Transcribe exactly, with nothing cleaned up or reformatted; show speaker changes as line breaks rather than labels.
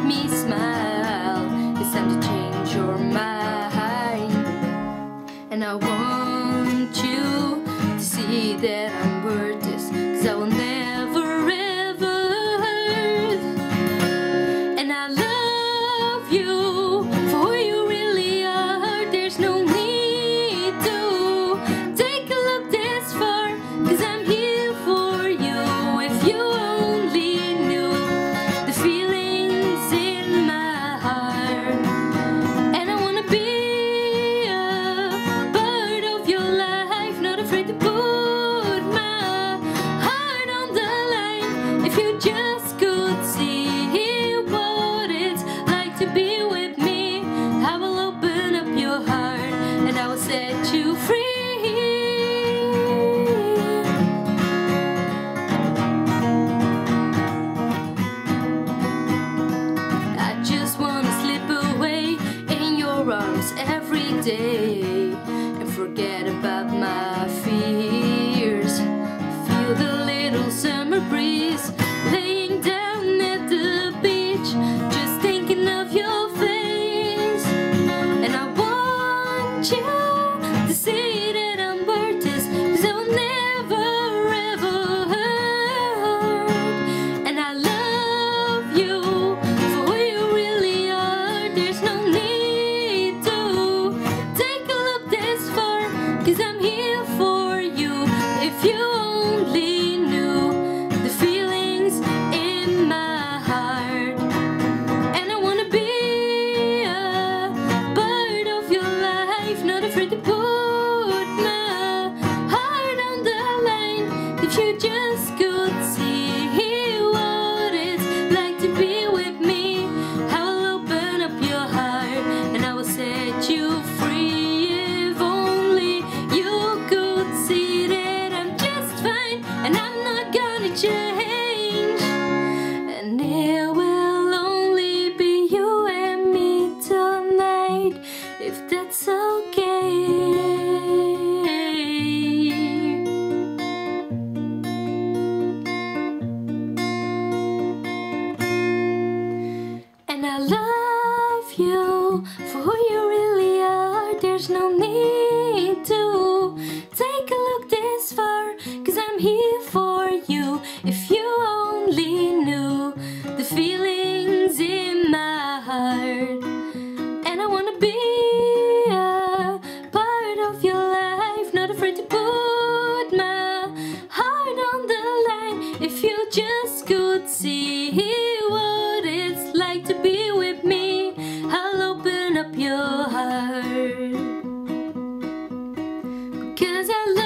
make me smile. It's time to change your mind, and I want you to see that I'm worth this, 'cause I will never ever hurt. And I love you for who you really are. There's no need to take a look this far, 'cause I'm here for you. If you only knew the feelings in my heart. And I wanna be a part of your life, not afraid to put my heart on the line. If you just could see what it's like to be with me, I will open up your heart and I will set you free. I just wanna slip away in your arms every day and forget about my fears. Feel the little summer breeze laying down at the beach, just thinking of your face. And I want you to see that I'm worth this, 'cause I'll never ever hurt. And I love you for who you really are. There's no need to take a look this far, 'cause I'm here for you. If you only knew the feelings in my heart. And I wanna be a part of your life, not afraid to put my heart on the line. If you just could see what it's like to be with me, I will open up your heart and I will set you free. If only you could see that I'm just fine and I'm not gonna change. And it will only be you and me tonight, if that's okay. And I love you for who you really are. There's no need to take a look this far, 'cause I'm here for you. If you only knew the feelings in my heart. And I wanna be a part of your life, not afraid to put my heart on the line. If you just could see what it's like to be with me, I'll open up your heart, 'cause I love